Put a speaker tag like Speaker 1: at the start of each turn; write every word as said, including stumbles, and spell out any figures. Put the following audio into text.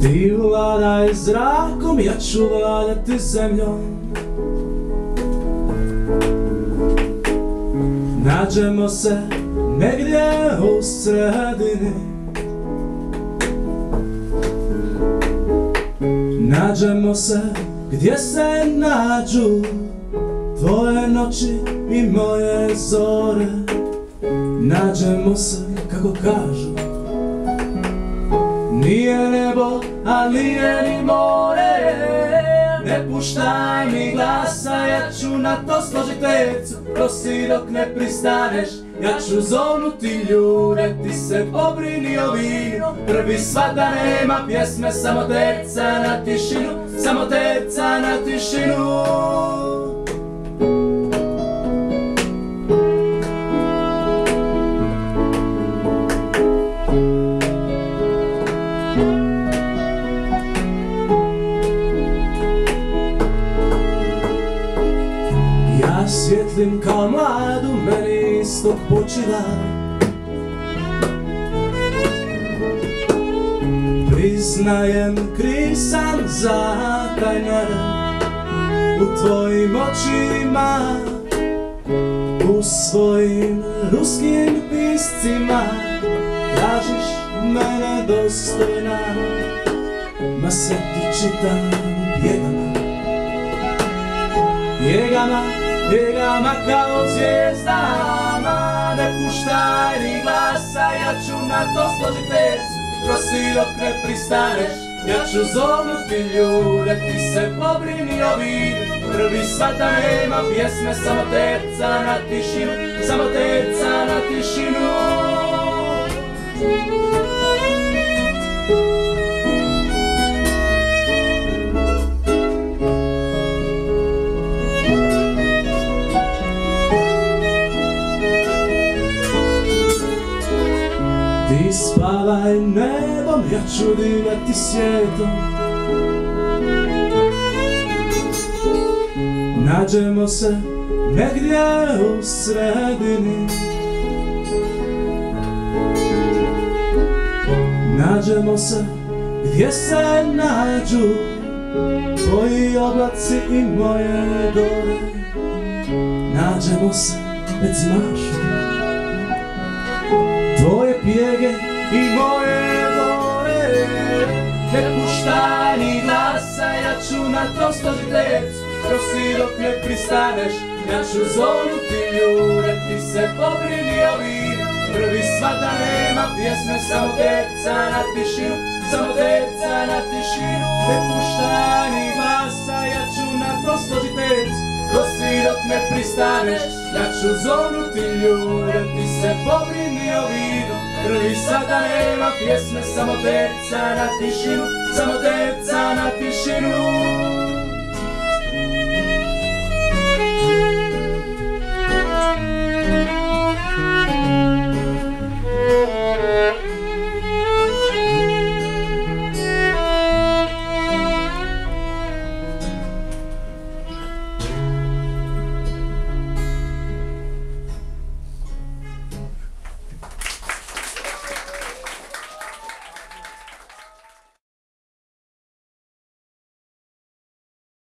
Speaker 1: Ti vladaj zrakom, ja ću vladati zemljom. Nađemo se negdje u sredini, nađemo se gdje se nađu tvoje noći i moje zore. Nađemo se, kako kažu, nije nebo, a nije ni more. Ne puštaj mi glasa, ja ću na to složit tecu. Prosi dok ne pristaneš, ja ću zovnuti ljude. Ti se pobrini o vinu, prvi svada nema pjesme. Samo teca na tišinu, samo teca na tišinu. Ja svjetlim kao mladu, meni isto počila. Priznajem, kriv sam za taj nerad u tvojim očima, u svojim ruskim piscima. Tražiš mene dostojna, ma se ti čitam u bjegama. Bjegama, bjegama kao zvijezdama. Ne puštaj ni glasa, ja ću na to složit tecu. Prosi dok ne pristaneš, ja ću zovnuti ljude. Ti se pobrini o vinu, prvi svata nema pjesme. Samo teca na tišinu, samo teca na tišinu. Ti spavaj nebom, ja ću divljati svijetom. Nađemo se negdje u sredini, nađemo se gdje se nađu tvoji oblaci i moje gore. Nađemo se pred zimašu, tvoje pjege i moje gore. Ne puštaj ni glasa, ja ću na to složit tecu. Prosi dok ne pristaneš, ja ću zovnuti ljude. Ti se pobrini o vinu, prvi svada nema pjesme. Samo teca na tišinu, samo teca na tišinu. Ne puštaj ni glasa, ja ću na to složit tecu. Prosi dok ne pristaneš, ja ću zovnuti ljude. Ti se pobrini o vinu, prvi sada nema pjesme. Samo teca na tišinu, samo teca na tišinu.